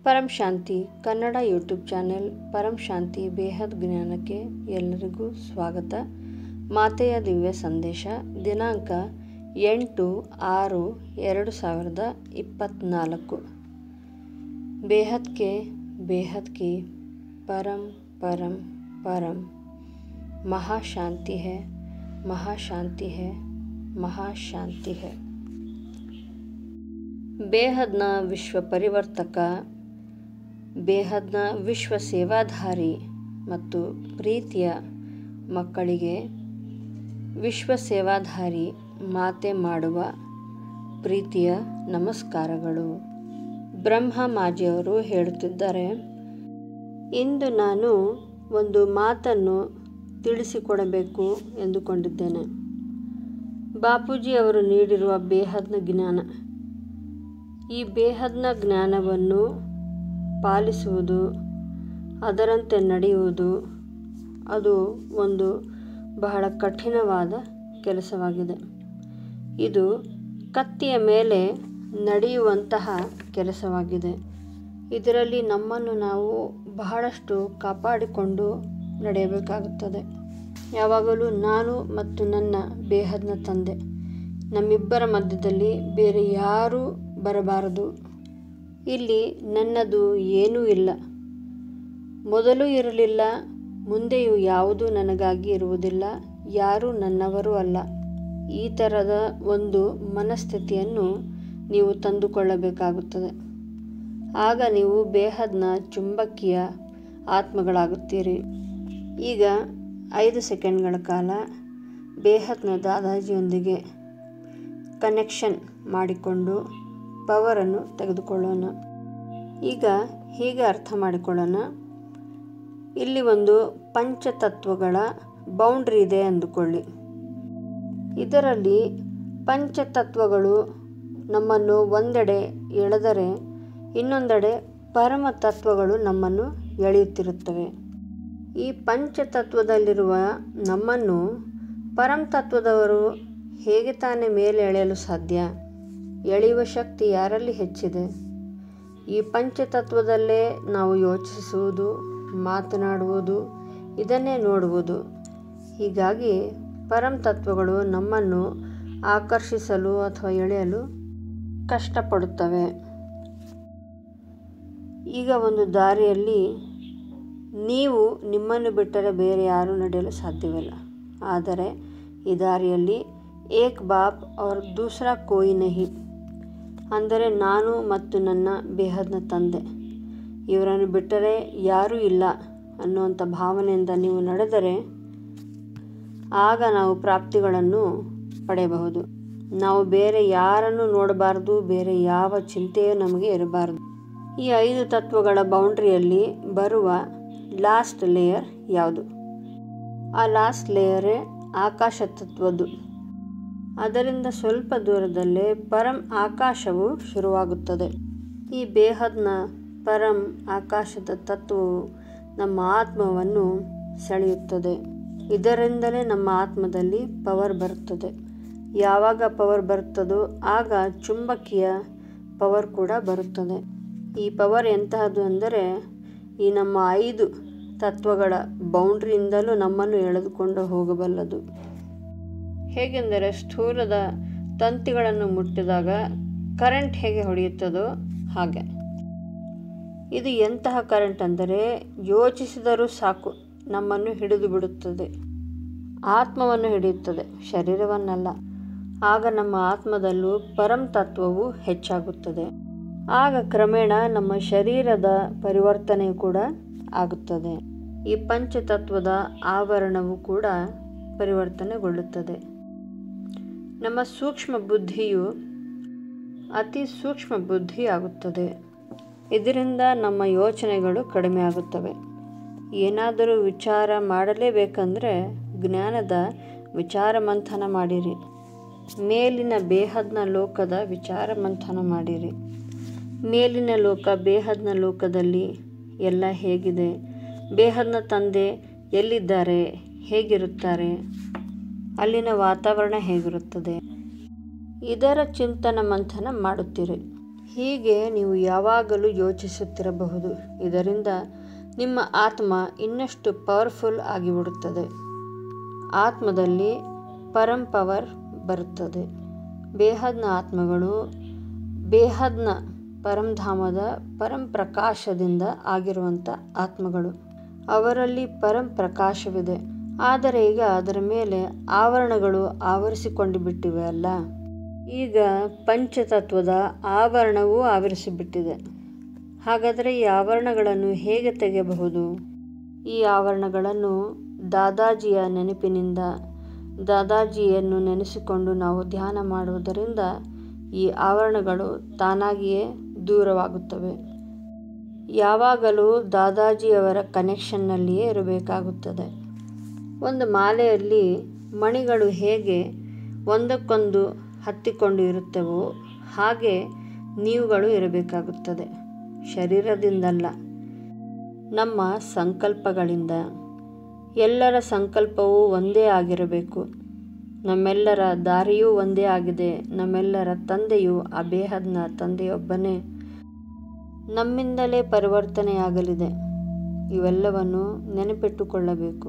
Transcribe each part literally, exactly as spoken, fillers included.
ಪರಂ ಶಾಂತಿ Kannada YouTube channel ಪರಂ ಶಾಂತಿ ಬೇಹದ್ ಜ್ಞಾನಕ್ಕೆ ಎಲ್ಲರಿಗೂ ಸ್ವಾಗತ. ಮಾತೆಯ ದಿವ್ಯ ಸಂದೇಶ ದಿನಾಂಕ ಎಂಟು ಆರು ಎರಡು ಸಾವಿರದ ಇಪ್ಪತ್ತ್ನಾಲ್ಕು. ಬೇಹದ್ ಕೆ ಬೇಹದ್ ಕಿ ಪರಂ ಪರಂ ಪರಂ ಮಹಾಶಾಂತಿ ಹೈ ಮಹಾಶಾಂತಿ ಹೈ ಮಹಾಶಾಂತಿ ಹೈ. ಬೇಹದ್ನ ವಿಶ್ವ ಪರಿವರ್ತಕ, ಬೇಹದ್ನ ವಿಶ್ವ ಸೇವಾಧಾರಿ ಮತ್ತು ಪ್ರೀತಿಯ ಮಕ್ಕಳಿಗೆ ವಿಶ್ವ ಸೇವಾಧಾರಿ ಮಾತೆ ಮಾಡುವ ಪ್ರೀತಿಯ ನಮಸ್ಕಾರಗಳು. ಬ್ರಹ್ಮ ಮಾಜಿಯವರು ಹೇಳುತ್ತಿದ್ದಾರೆ, ಇಂದು ನಾನು ಒಂದು ಮಾತನ್ನು ತಿಳಿಸಿಕೊಡಬೇಕು ಎಂದುಕೊಂಡಿದ್ದೇನೆ. ಬಾಪೂಜಿ ಅವರು ನೀಡಿರುವ ಬೇಹದ್ನ ಜ್ಞಾನ, ಈ ಬೇಹದ್ನ ಜ್ಞಾನವನ್ನು ಪಾಲಿಸುವುದು, ಅದರಂತೆ ನಡೆಯುವುದು, ಅದು ಒಂದು ಬಹಳ ಕಠಿಣವಾದ ಕೆಲಸವಾಗಿದೆ. ಇದು ಕತ್ತಿಯ ಮೇಲೆ ನಡೆಯುವಂತಹ ಕೆಲಸವಾಗಿದೆ. ಇದರಲ್ಲಿ ನಮ್ಮನ್ನು ನಾವು ಬಹಳಷ್ಟು ಕಾಪಾಡಿಕೊಂಡು ನಡೆಯಬೇಕಾಗುತ್ತದೆ. ಯಾವಾಗಲೂ ನಾನು ಮತ್ತು ನನ್ನ ಬೇಹದ್ನ ತಂದೆ, ನಮ್ಮಿಬ್ಬರ ಮಧ್ಯದಲ್ಲಿ ಬೇರೆ ಯಾರೂ ಬರಬಾರದು. ಇಲ್ಲಿ ನನ್ನದು ಏನೂ ಇಲ್ಲ, ಮೊದಲು ಇರಲಿಲ್ಲ, ಮುಂದೆಯೂ ಯಾವುದೂ ನನಗಾಗಿ ಇರುವುದಿಲ್ಲ, ಯಾರೂ ನನ್ನವರೂ ಅಲ್ಲ. ಈ ಥರದ ಒಂದು ಮನಸ್ಥಿತಿಯನ್ನು ನೀವು ತಂದುಕೊಳ್ಳಬೇಕಾಗುತ್ತದೆ. ಆಗ ನೀವು ಬೇಹದ್ನ ಚುಂಬಕೀಯ ಆತ್ಮಗಳಾಗುತ್ತೀರಿ. ಈಗ ಐದು ಸೆಕೆಂಡ್ಗಳ ಕಾಲ ಬೇಹದ್ನ ದಾದಾಜಿಯೊಂದಿಗೆ ಕನೆಕ್ಷನ್ ಮಾಡಿಕೊಂಡು ಪವರನ್ನು ತೆಗೆದುಕೊಳ್ಳೋಣ. ಈಗ ಹೀಗೆ ಅರ್ಥ ಮಾಡಿಕೊಳ್ಳೋಣ, ಇಲ್ಲಿ ಒಂದು ಪಂಚತತ್ವಗಳ ಬೌಂಡ್ರಿ ಇದೆ ಅಂದುಕೊಳ್ಳಿ. ಇದರಲ್ಲಿ ಪಂಚತತ್ವಗಳು ನಮ್ಮನ್ನು ಒಂದೆಡೆ ಎಳೆದರೆ ಇನ್ನೊಂದೆಡೆ ಪರಮ ತತ್ವಗಳು ನಮ್ಮನ್ನು ಎಳೆಯುತ್ತಿರುತ್ತವೆ. ಈ ಪಂಚತತ್ವದಲ್ಲಿರುವ ನಮ್ಮನ್ನು ಪರಮ ತತ್ವದವರು ಹೇಗೆ ತಾನೇ ಮೇಲೆ ಎಳೆಯಲು ಸಾಧ್ಯ? ಎಳೆಯುವ ಶಕ್ತಿ ಯಾರಲ್ಲಿ ಹೆಚ್ಚಿದೆ? ಈ ಪಂಚತತ್ವದಲ್ಲೇ ನಾವು ಯೋಚಿಸುವುದು, ಮಾತನಾಡುವುದು, ಇದನ್ನೇ ನೋಡುವುದು. ಹೀಗಾಗಿ ಪರಮ ತತ್ವಗಳು ನಮ್ಮನ್ನು ಆಕರ್ಷಿಸಲು ಅಥವಾ ಎಳೆಯಲು ಕಷ್ಟಪಡುತ್ತವೆ. ಈಗ ಒಂದು ದಾರಿಯಲ್ಲಿ ನೀವು ನಿಮ್ಮನ್ನು ಬಿಟ್ಟರೆ ಬೇರೆ ಯಾರೂ ನಡೆಯಲು ಸಾಧ್ಯವಿಲ್ಲ. ಆದರೆ ಈ ದಾರಿಯಲ್ಲಿ ಏಕ್ ಬಾಪ್ ಔರ್ ದೂಸರಾ ಕೋಯಿ ನಹಿ, ಅಂದರೆ ನಾನು ಮತ್ತು ನನ್ನ ಬೇಹದ್ನ ತಂದೆ, ಇವರನ್ನು ಬಿಟ್ಟರೆ ಯಾರೂ ಇಲ್ಲ ಅನ್ನುವಂಥ ಭಾವನೆಯಿಂದ ನೀವು ನಡೆದರೆ ಆಗ ನಾವು ಪ್ರಾಪ್ತಿಗಳನ್ನು ಪಡೆಯಬಹುದು. ನಾವು ಬೇರೆ ಯಾರನ್ನು ನೋಡಬಾರ್ದು, ಬೇರೆ ಯಾವ ಚಿಂತೆಯೂ ನಮಗೆ ಇರಬಾರ್ದು. ಈ ಐದು ತತ್ವಗಳ ಬೌಂಡ್ರಿಯಲ್ಲಿ ಬರುವ ಲಾಸ್ಟ್ ಲೇಯರ್ ಯಾವುದು? ಆ ಲಾಸ್ಟ್ ಲೇಯರೇ ಆಕಾಶ ತತ್ವದ್ದು. ಅದರಿಂದ ಸ್ವಲ್ಪ ದೂರದಲ್ಲೇ ಪರಂ ಆಕಾಶವು ಶುರುವಾಗುತ್ತದೆ. ಈ ಬೇಹದ್ನ ಪರಂ ಆಕಾಶದ ತತ್ವವು ನಮ್ಮ ಆತ್ಮವನ್ನು ಸೆಳೆಯುತ್ತದೆ. ಇದರಿಂದಲೇ ನಮ್ಮ ಆತ್ಮದಲ್ಲಿ ಪವರ್ ಬರುತ್ತದೆ. ಯಾವಾಗ ಪವರ್ ಬರುತ್ತದೋ ಆಗ ಚುಂಬಕೀಯ ಪವರ್ ಕೂಡ ಬರುತ್ತದೆ. ಈ ಪವರ್ ಎಂತಹದ್ದು ಅಂದರೆ ಈ ನಮ್ಮ ಐದು ತತ್ವಗಳ ಬೌಂಡ್ರಿಯಿಂದಲೂ ನಮ್ಮನ್ನು ಎಳೆದುಕೊಂಡು ಹೋಗಬಲ್ಲದು. ಹೇಗೆಂದರೆ ಸ್ಥೂಲದ ತಂತಿಗಳನ್ನು ಮುಟ್ಟಿದಾಗ ಕರೆಂಟ್ ಹೇಗೆ ಹೊಡೆಯುತ್ತದೋ ಹಾಗೆ. ಇದು ಎಂತಹ ಕರೆಂಟ್ ಅಂದರೆ ಯೋಚಿಸಿದರೂ ಸಾಕು ನಮ್ಮನ್ನು ಹಿಡಿದು ಬಿಡುತ್ತದೆ. ಆತ್ಮವನ್ನು ಹಿಡಿಯುತ್ತದೆ, ಶರೀರವನ್ನಲ್ಲ. ಆಗ ನಮ್ಮ ಆತ್ಮದಲ್ಲೂ ಪರಂ ತತ್ವವು ಹೆಚ್ಚಾಗುತ್ತದೆ. ಆಗ ಕ್ರಮೇಣ ನಮ್ಮ ಶರೀರದ ಪರಿವರ್ತನೆ ಕೂಡ ಆಗುತ್ತದೆ. ಈ ಪಂಚತತ್ವದ ಆವರಣವು ಕೂಡ ಪರಿವರ್ತನೆಗೊಳ್ಳುತ್ತದೆ. ನಮ್ಮ ಸೂಕ್ಷ್ಮ ಬುದ್ಧಿಯು ಅತಿ ಸೂಕ್ಷ್ಮ ಬುದ್ಧಿಯಾಗುತ್ತದೆ. ಇದರಿಂದ ನಮ್ಮ ಯೋಚನೆಗಳು ಕಡಿಮೆ ಆಗುತ್ತವೆ. ಏನಾದರೂ ವಿಚಾರ ಮಾಡಲೇಬೇಕಂದ್ರೆ ಜ್ಞಾನದ ವಿಚಾರ ಮಂಥನ ಮಾಡಿರಿ. ಮೇಲಿನ ಬೇಹದ್ನ ಲೋಕದ ವಿಚಾರ ಮಂಥನ ಮಾಡಿರಿ. ಮೇಲಿನ ಲೋಕ ಬೇಹದ್ನ ಲೋಕದಲ್ಲಿ ಎಲ್ಲ ಹೇಗಿದೆ, ಬೇಹದ್ನ ತಂದೆ ಎಲ್ಲಿದ್ದಾರೆ, ಹೇಗಿರುತ್ತಾರೆ, ಅಲ್ಲಿನ ವಾತಾವರಣ ಹೇಗಿರುತ್ತದೆ, ಇದರ ಚಿಂತನ ಮಂಥನ ಮಾಡುತ್ತೀರಿ. ಹೀಗೆ ನೀವು ಯಾವಾಗಲೂ ಯೋಚಿಸುತ್ತಿರಬಹುದು. ಇದರಿಂದ ನಿಮ್ಮ ಆತ್ಮ ಇನ್ನಷ್ಟು ಪವರ್ಫುಲ್ ಆಗಿಬಿಡುತ್ತದೆ. ಆತ್ಮದಲ್ಲಿ ಪರಂ ಪವರ್ ಬರುತ್ತದೆ. ಬೇಹದ್ನ ಆತ್ಮಗಳು ಬೇಹದ್ನ ಪರಂಧಾಮದ ಪರಂ ಪ್ರಕಾಶದಿಂದ ಆಗಿರುವಂಥ ಆತ್ಮಗಳು. ಅವರಲ್ಲಿ ಪರಂ ಪ್ರಕಾಶವಿದೆ. ಆದರೆ ಈಗ ಅದರ ಮೇಲೆ ಆವರಣಗಳು ಆವರಿಸಿಕೊಂಡು ಬಿಟ್ಟಿವೆ ಅಲ್ಲ. ಈಗ ಪಂಚತತ್ವದ ಆವರಣವೂ ಆವರಿಸಿಬಿಟ್ಟಿದೆ. ಹಾಗಾದರೆ ಈ ಆವರಣಗಳನ್ನು ಹೇಗೆ ತೆಗೆಯಬಹುದು? ಈ ಆವರಣಗಳನ್ನು ದಾದಾಜಿಯ ನೆನಪಿನಿಂದ, ದಾದಾಜಿಯನ್ನು ನೆನೆಸಿಕೊಂಡು ನಾವು ಧ್ಯಾನ ಮಾಡುವುದರಿಂದ ಈ ಆವರಣಗಳು ತಾನಾಗಿಯೇ ದೂರವಾಗುತ್ತವೆ. ಯಾವಾಗಲೂ ದಾದಾಜಿಯವರ ಕನೆಕ್ಷನ್ನಲ್ಲಿಯೇ ಇರಬೇಕಾಗುತ್ತದೆ. ಒಂದು ಮಾಲೆಯಲ್ಲಿ ಮಣಿಗಳು ಹೇಗೆ ಒಂದಕ್ಕೊಂದು ಹತ್ತಿಕೊಂಡು ಇರುತ್ತವೋ ಹಾಗೆ ನೀವುಗಳು ಇರಬೇಕಾಗುತ್ತದೆ. ಶರೀರದಿಂದಲ್ಲ, ನಮ್ಮ ಸಂಕಲ್ಪಗಳಿಂದ. ಎಲ್ಲರ ಸಂಕಲ್ಪವೂ ಒಂದೇ ಆಗಿರಬೇಕು. ನಮ್ಮೆಲ್ಲರ ದಾರಿಯೂ ಒಂದೇ ಆಗಿದೆ. ನಮ್ಮೆಲ್ಲರ ತಂದೆಯು ಆ ಬೇಹದ್ನ ತಂದೆಯೊಬ್ಬನೇ. ನಮ್ಮಿಂದಲೇ ಪರಿವರ್ತನೆಯಾಗಲಿದೆ. ಇವೆಲ್ಲವನ್ನು ನೆನಪಿಟ್ಟುಕೊಳ್ಳಬೇಕು.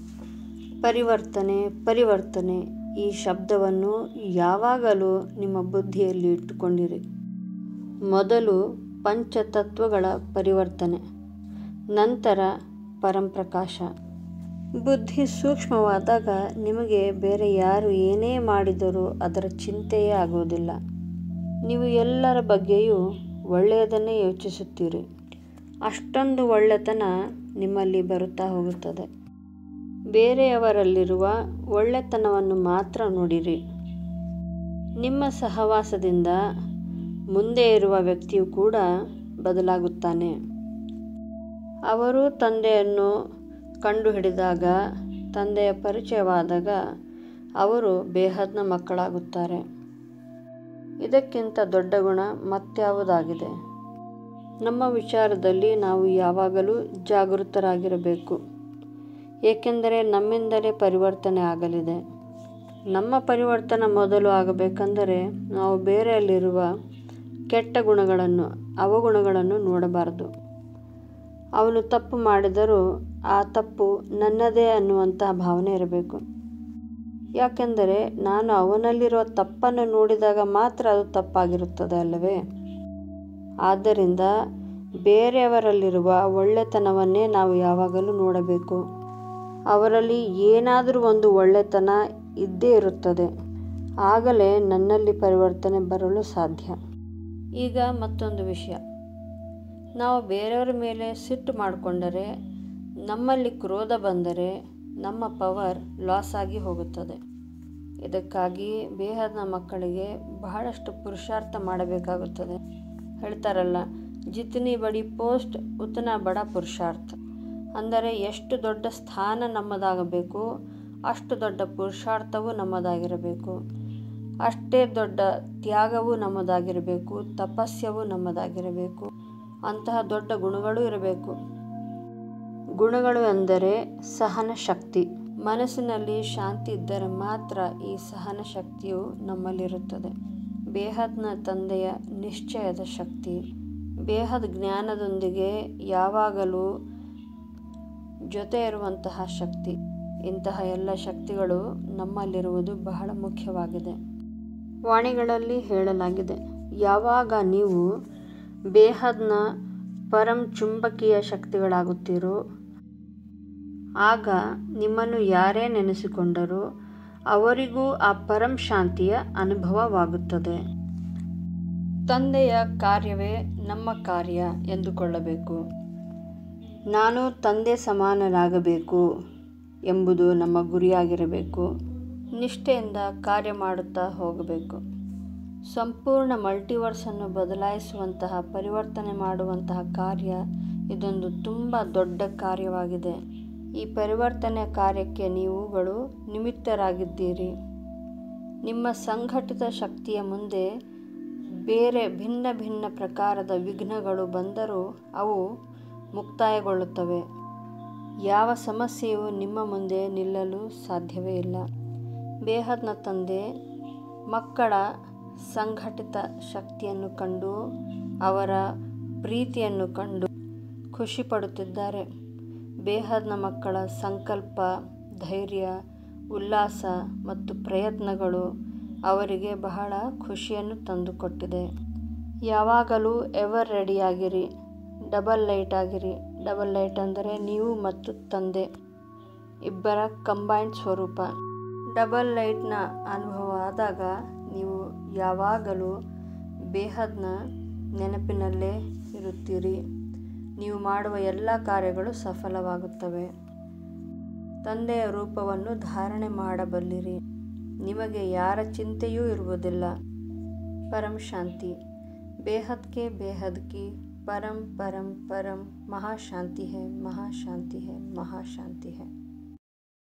ಪರಿವರ್ತನೆ ಪರಿವರ್ತನೆ ಈ ಶಬ್ದವನ್ನು ಯಾವಾಗಲೂ ನಿಮ್ಮ ಬುದ್ಧಿಯಲ್ಲಿ ಇಟ್ಟುಕೊಂಡಿರಿ. ಮೊದಲು ಪಂಚತತ್ವಗಳ ಪರಿವರ್ತನೆ, ನಂತರ ಪರಂಪ್ರಕಾಶ. ಬುದ್ಧಿ ಸೂಕ್ಷ್ಮವಾದಾಗ ನಿಮಗೆ ಬೇರೆ ಯಾರು ಏನೇ ಮಾಡಿದರೂ ಅದರ ಚಿಂತೆಯೇ ಆಗುವುದಿಲ್ಲ. ನೀವು ಎಲ್ಲರ ಬಗ್ಗೆಯೂ ಒಳ್ಳೆಯದನ್ನೇ ಯೋಚಿಸುತ್ತೀರಿ. ಅಷ್ಟೊಂದು ಒಳ್ಳೆತನ ನಿಮ್ಮಲ್ಲಿ ಬರುತ್ತಾ ಹೋಗುತ್ತದೆ. ಬೇರೆಯವರಲ್ಲಿರುವ ಒಳ್ಳೆತನವನ್ನು ಮಾತ್ರ ನೋಡಿರಿ. ನಿಮ್ಮ ಸಹವಾಸದಿಂದ ಮುಂದೆ ಇರುವ ವ್ಯಕ್ತಿಯು ಕೂಡ ಬದಲಾಗುತ್ತಾನೆ. ಅವರು ತಂದೆಯನ್ನು ಕಂಡುಹಿಡಿದಾಗ, ತಂದೆಯ ಪರಿಚಯವಾದಾಗ ಅವರು ಬೇಹದ್ನ ಮಕ್ಕಳಾಗುತ್ತಾರೆ. ಇದಕ್ಕಿಂತ ದೊಡ್ಡ ಗುಣ ಮತ್ಯಾವುದಾಗಿದೆ? ನಮ್ಮ ವಿಚಾರದಲ್ಲಿ ನಾವು ಯಾವಾಗಲೂ ಜಾಗೃತರಾಗಿರಬೇಕು. ಏಕೆಂದರೆ ನಮ್ಮಿಂದಲೇ ಪರಿವರ್ತನೆ ಆಗಲಿದೆ. ನಮ್ಮ ಪರಿವರ್ತನೆ ಮೊದಲು ಆಗಬೇಕೆಂದರೆ ನಾವು ಬೇರೆಯಲ್ಲಿರುವ ಕೆಟ್ಟ ಗುಣಗಳನ್ನು, ಅವಗುಣಗಳನ್ನು ನೋಡಬಾರದು. ಅವನು ತಪ್ಪು ಮಾಡಿದರೂ ಆ ತಪ್ಪು ನನ್ನದೇ ಅನ್ನುವಂಥ ಭಾವನೆ ಇರಬೇಕು. ಯಾಕೆಂದರೆ ನಾನು ಅವನಲ್ಲಿರುವ ತಪ್ಪನ್ನು ನೋಡಿದಾಗ ಮಾತ್ರ ಅದು ತಪ್ಪಾಗಿರುತ್ತದೆ ಅಲ್ಲವೇ? ಆದ್ದರಿಂದ ಬೇರೆಯವರಲ್ಲಿರುವ ಒಳ್ಳೆತನವನ್ನೇ ನಾವು ಯಾವಾಗಲೂ ನೋಡಬೇಕು. ಅವರಲ್ಲಿ ಏನಾದರೂ ಒಂದು ಒಳ್ಳೆತನ ಇದ್ದೇ ಇರುತ್ತದೆ. ಆಗಲೇ ನನ್ನಲ್ಲಿ ಪರಿವರ್ತನೆ ಬರಲು ಸಾಧ್ಯ. ಈಗ ಮತ್ತೊಂದು ವಿಷಯ. ನಾವು ಬೇರೆಯವರ ಮೇಲೆ ಸಿಟ್ಟು ಮಾಡಿಕೊಂಡರೆ, ನಮ್ಮಲ್ಲಿ ಕ್ರೋಧ ಬಂದರೆ ನಮ್ಮ ಪವರ್ ಲಾಸ್ ಆಗಿ ಹೋಗುತ್ತದೆ. ಇದಕ್ಕಾಗಿ ಬೇಹದ್ನ ಮಕ್ಕಳಿಗೆ ಬಹಳಷ್ಟು ಪುರುಷಾರ್ಥ ಮಾಡಬೇಕಾಗುತ್ತದೆ. ಹೇಳ್ತಾರಲ್ಲ, ಜಿತನಿ ಬಡಿ ಪೋಸ್ಟ್ ಉತನಾ ಬಡ ಪುರುಷಾರ್ಥ. ಅಂದರೆ ಎಷ್ಟು ದೊಡ್ಡ ಸ್ಥಾನ ನಮ್ಮದಾಗಬೇಕು, ಅಷ್ಟು ದೊಡ್ಡ ಪುರುಷಾರ್ಥವೂ ನಮ್ಮದಾಗಿರಬೇಕು. ಅಷ್ಟೇ ದೊಡ್ಡ ತ್ಯಾಗವೂ ನಮ್ಮದಾಗಿರಬೇಕು, ತಪಸ್ಯವೂ ನಮ್ಮದಾಗಿರಬೇಕು. ಅಂತಹ ದೊಡ್ಡ ಗುಣಗಳೂ ಇರಬೇಕು. ಗುಣಗಳು ಎಂದರೆ ಸಹನ ಶಕ್ತಿ. ಮನಸ್ಸಿನಲ್ಲಿ ಶಾಂತಿ ಇದ್ದರೆ ಮಾತ್ರ ಈ ಸಹನ ಶಕ್ತಿಯು ನಮ್ಮಲ್ಲಿರುತ್ತದೆ. ಬೇಹದ್ನ ತಂದೆಯ ನಿಶ್ಚಯದ ಶಕ್ತಿ, ಬೇಹದ್ ಜ್ಞಾನದೊಂದಿಗೆ ಯಾವಾಗಲೂ ಜೊತೆ ಇರುವಂತಹ ಶಕ್ತಿ. ಇಂತಹ ಎಲ್ಲ ಶಕ್ತಿಗಳು ನಮ್ಮಲ್ಲಿರುವುದು ಬಹಳ ಮುಖ್ಯವಾಗಿದೆ. ವಾಣಿಗಳಲ್ಲಿ ಹೇಳಲಾಗಿದೆ, ಯಾವಾಗ ನೀವು ಬೇಹದ್ನ ಪರಂ ಚುಂಬಕೀಯ ಶಕ್ತಿಗಳಾಗುತ್ತೀರೋ ಆಗ ನಿಮ್ಮನ್ನು ಯಾರೇ ನೆನೆಸಿಕೊಂಡರೂ ಅವರಿಗೂ ಆ ಪರಂ ಶಾಂತಿಯ ಅನುಭವವಾಗುತ್ತದೆ. ತಂದೆಯ ಕಾರ್ಯವೇ ನಮ್ಮ ಕಾರ್ಯ ಎಂದುಕೊಳ್ಳಬೇಕು. ನಾನು ತಂದೆ ಸಮಾನನಾಗಬೇಕು ಎಂಬುದು ನಮ್ಮ ಗುರಿಯಾಗಿರಬೇಕು. ನಿಷ್ಠೆಯಿಂದ ಕಾರ್ಯ ಮಾಡುತ್ತಾ ಹೋಗಬೇಕು. ಸಂಪೂರ್ಣ ಮಲ್ಟಿವರ್ಸನ್ನು ಬದಲಾಯಿಸುವಂತಹ, ಪರಿವರ್ತನೆ ಮಾಡುವಂತಹ ಕಾರ್ಯ ಇದೊಂದು ತುಂಬ ದೊಡ್ಡ ಕಾರ್ಯವಾಗಿದೆ. ಈ ಪರಿವರ್ತನೆ ಕಾರ್ಯಕ್ಕೆ ನೀವುಗಳು ನಿಮಿತ್ತರಾಗಿದ್ದೀರಿ. ನಿಮ್ಮ ಸಂಘಟಿತ ಶಕ್ತಿಯ ಮುಂದೆ ಬೇರೆ ಭಿನ್ನ ಭಿನ್ನ ಪ್ರಕಾರದ ವಿಘ್ನಗಳು ಬಂದರೂ ಅವು ಮುಕ್ತಾಯಗೊಳ್ಳುತ್ತವೆ. ಯಾವ ಸಮಸ್ಯೆಯೂ ನಿಮ್ಮ ಮುಂದೆ ನಿಲ್ಲಲು ಸಾಧ್ಯವೇ ಇಲ್ಲ. ಬೇಹದ್ನ ತಂದೆ ಮಕ್ಕಳ ಸಂಘಟಿತ ಶಕ್ತಿಯನ್ನು ಕಂಡು ಅವರ ಪ್ರೀತಿಯನ್ನು ಕಂಡು ಖುಷಿ ಪಡುತ್ತಿದ್ದಾರೆ. ಬೇಹದ್ನ ಮಕ್ಕಳ ಸಂಕಲ್ಪ, ಧೈರ್ಯ, ಉಲ್ಲಾಸ ಮತ್ತು ಪ್ರಯತ್ನಗಳು ಅವರಿಗೆ ಬಹಳ ಖುಷಿಯನ್ನು ತಂದುಕೊಟ್ಟಿದೆ. ಯಾವಾಗಲೂ ಎವರ್ ರೆಡಿಯಾಗಿರಿ. ಡಬಲ್ ಲೈಟ್ ಆಗಿರಿ. ಡಬಲ್ ಲೈಟ್ ಅಂದರೆ ನೀವು ಮತ್ತು ತಂದೆ ಇಬ್ಬರ ಕಂಬೈನ್ಡ್ ಸ್ವರೂಪ. ಡಬಲ್ ಲೈಟ್ನ ಅನುಭವ ಆದಾಗ ನೀವು ಯಾವಾಗಲೂ ಬೇಹದ್ನ ನೆನಪಿನಲ್ಲೇ ಇರುತ್ತೀರಿ. ನೀವು ಮಾಡುವ ಎಲ್ಲ ಕಾರ್ಯಗಳು ಸಫಲವಾಗುತ್ತವೆ. ತಂದೆಯ ರೂಪವನ್ನು ಧಾರಣೆ ಮಾಡಬಲ್ಲಿರಿ. ನಿಮಗೆ ಯಾರ ಚಿಂತೆಯೂ ಇರುವುದಿಲ್ಲ. ಪರಂ ಶಾಂತಿ. ಬೇಹದ್ ಕೆ ಬೇಹದ್ ಕಿ ಪರಂ ಪರಂ ಪರಂ ಮಹಾಶಾಂತಿ ಹೈ, ಮಹಾಶಾಂತಿ ಹೈ, ಮಹಾಶಾಂತಿ ಹೈ.